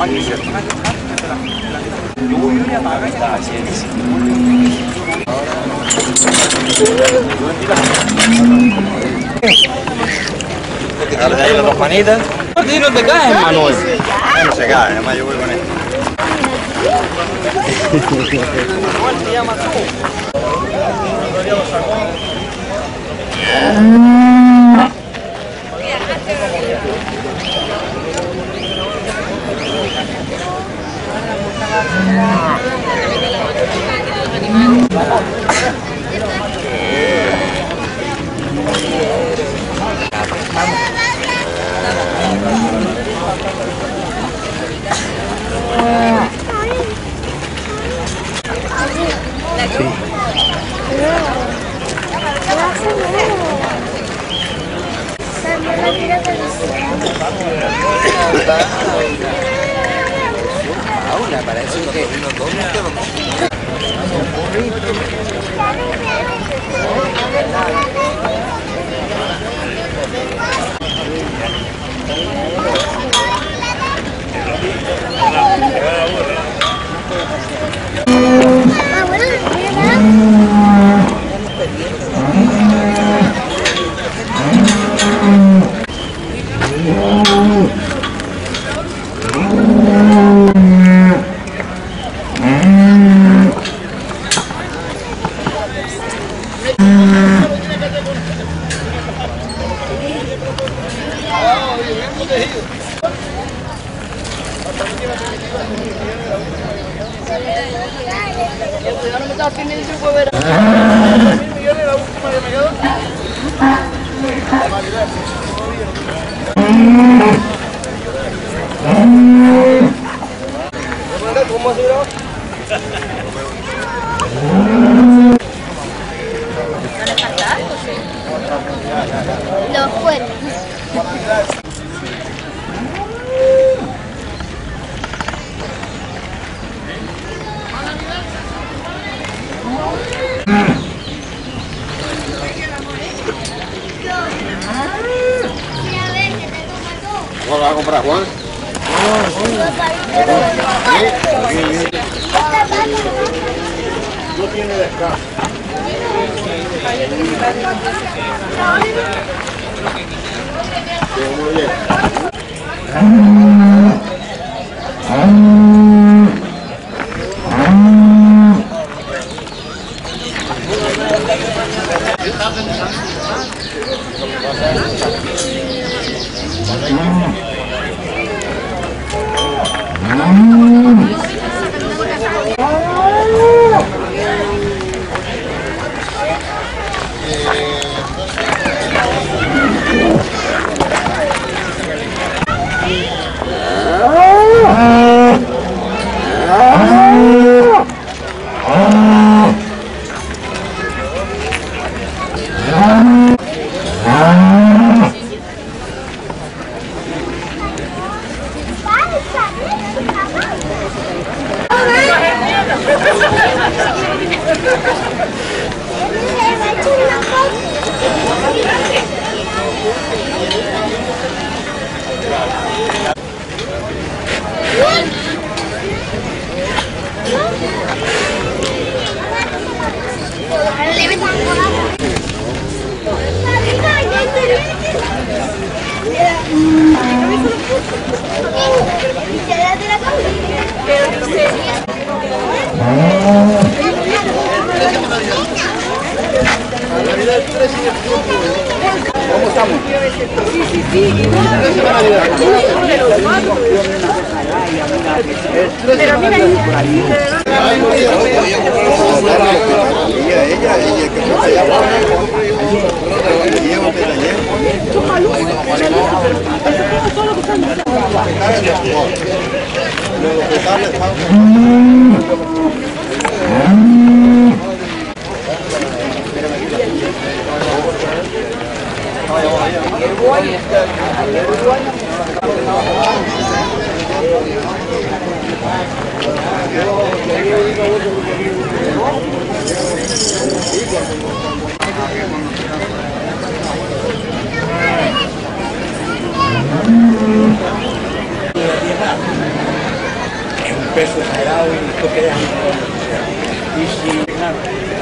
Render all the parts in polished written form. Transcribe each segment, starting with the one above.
Ahora de ahí las dos panitas. Si no te caes, Manuel. No se cae, además yo voy con esto. Manuel te llama tú. Ahora parece que los cuernos. ¿Cómo lo vas a comprar, Juan? No tiene descanso. Muy bien. ¿Cómo estamos? Pero mira ahí. peso exagerado y esto queda y si claro,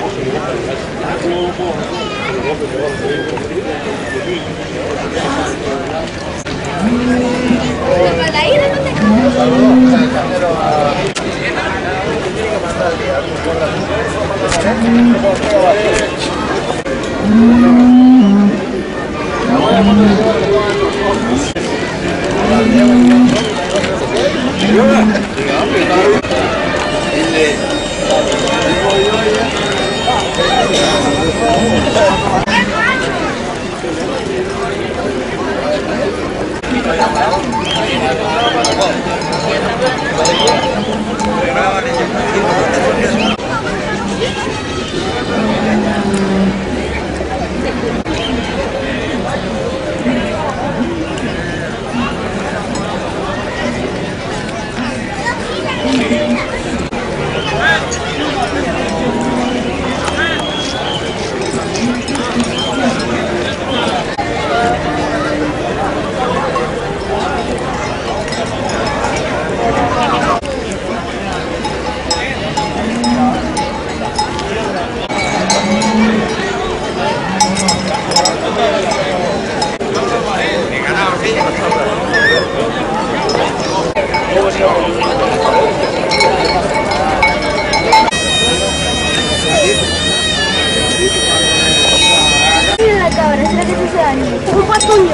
la cabra, ¿será que se hace daño? Un patuño.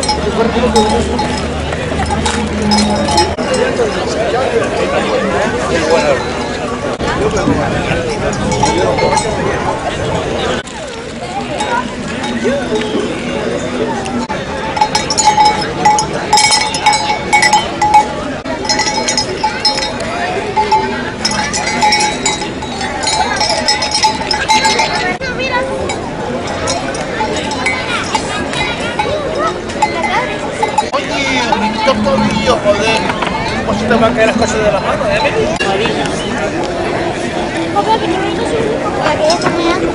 tobillo, joder. ¿Cómo se te van a caer las cosas de la mano, Papá, que no me digas para que ella está meando.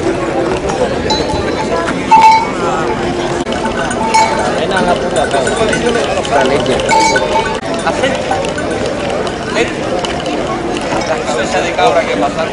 Ven a la puta cabra. Las cabezas de cabra que pasan.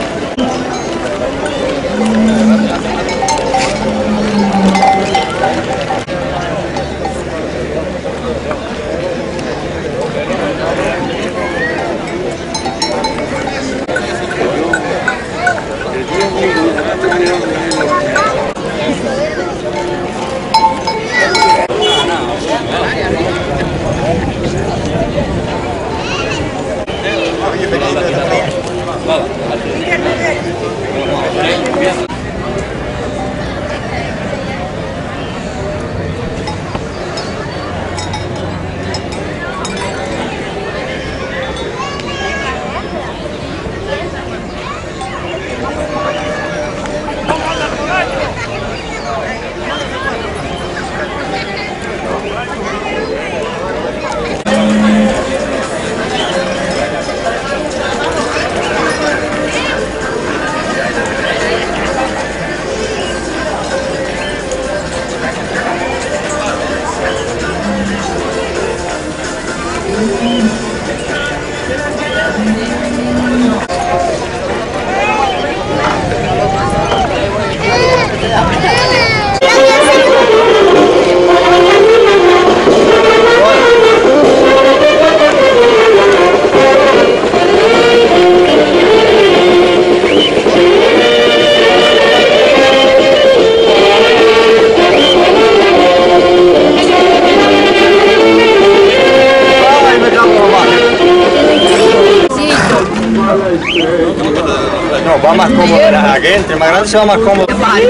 No, va más cómodo. Aquí entre más grande se va más cómodo.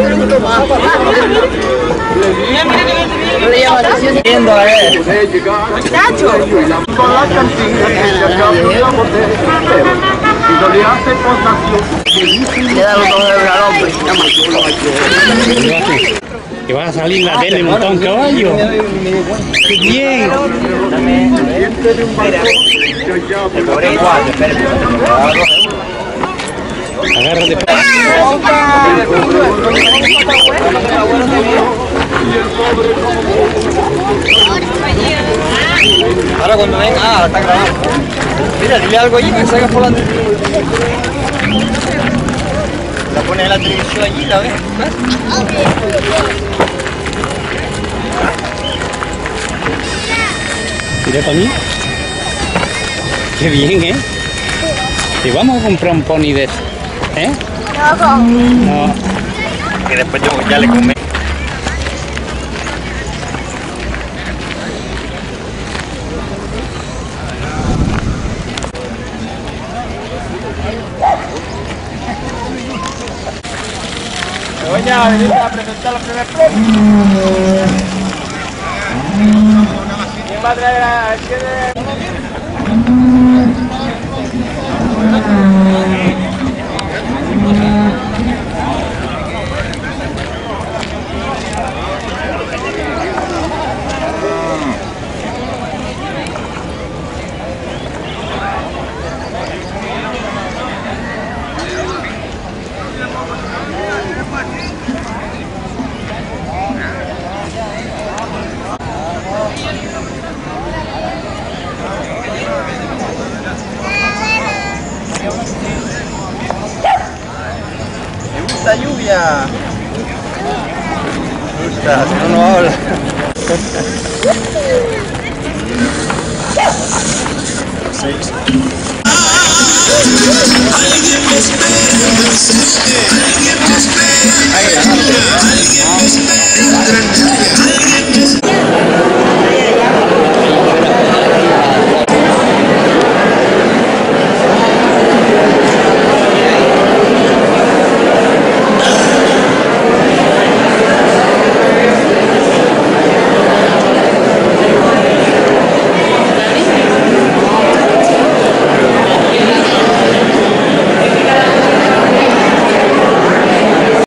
Viendo a ver. Le da los 2 euros al hombre. Que va a salir la tele y montar un caballo. ¡Qué bien! Te cobré 4, espérate. Agárrate. Ahora cuando venga, está grabando. Mira, dile algo allí para que salga por la la pones en la televisión allí, la ves. Mira para mí. Qué bien, ¿eh? Te vamos a comprar un pony de eso, ¿eh? No. Que después yo ya le comí. Begoña, venid a presentar los primeros premios. ¿Quién va a traer a ¡Me gusta lluvia! Me gusta, si no, no habla. Alguien me espera,